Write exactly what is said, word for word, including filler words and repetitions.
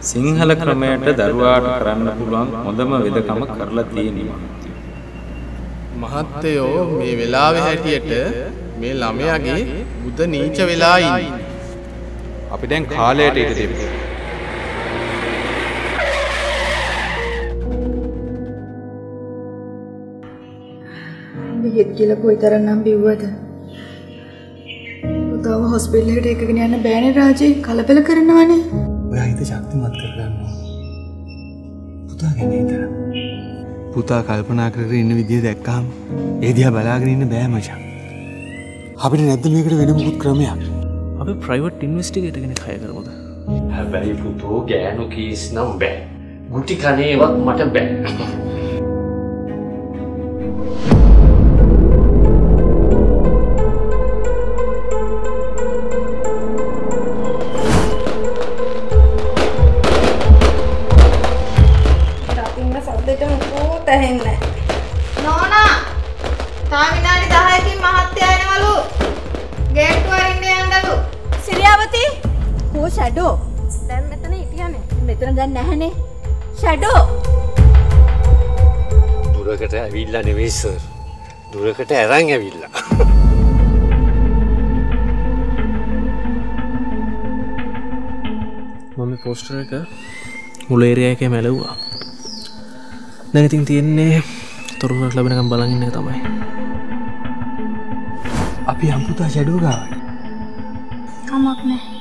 සිංහල ක්‍රමයට දරුවාට කරන්න පුළුවන් හොඳම වෙදකම කරලා තියෙනවා. මහත්තයෝ මේ වෙලාවේ හැටියට මේ ළමයාගේ බුද නීච වෙලා ඉන්නේ. අපි දැන් කාලයට ඉඳ දෙමු. මෙහෙත් කියලා කොයිතරම් නම් බිව්වද? පුතාව හොස්පිටල් එකට එකගෙන යන්න බෑනේ රාජේ. කලබල කරනවනේ. ඔයා හිත ශක්තිමත් කරගන්නවා. පුතා ගැන හිතලා. පුතා කල්පනා කරගෙන ඉන්න විදිය දැක්කම ඒ දිහා බලාගෙන ඉන්න බෑ මචං. අපිට නැද්ද මේකට වෙන මොකුත් ක්‍රමයක්? අපි ප්‍රයිවට් ඉන්වෙස්ටිගේටර් කෙනෙක් හය කරමුද? හැබැයි පුතෝ ගෑනු කීස් නම් බෑ. ගුටි කණේවත් මට බෑ. නෝනා තා විනාඩි දහයකින් මහත්තයා එනවලු. ගේට්ටුව අරින්න යන්නලු. සිරියාවති කෝ ෂැඩෝ දැන් මෙතන හිටියානේ. මෙතන දැන් නැහනේ. ෂැඩෝ දුරකට ඇවිල්ලා නෙවෙයි සර්. දුරකට අරන් ඇවිල්ලා. මම පෝස්ටර් එක මුල ඒරියා එකේ මැලුවා. දැන් ඉතින් තියෙන්නේ තොරතුරක් ලැබෙනකම් බලන් ඉන්න එක තමයි. අපි අම්පුතා ෂැඩෝ ගාවට. කමක් නැහැ.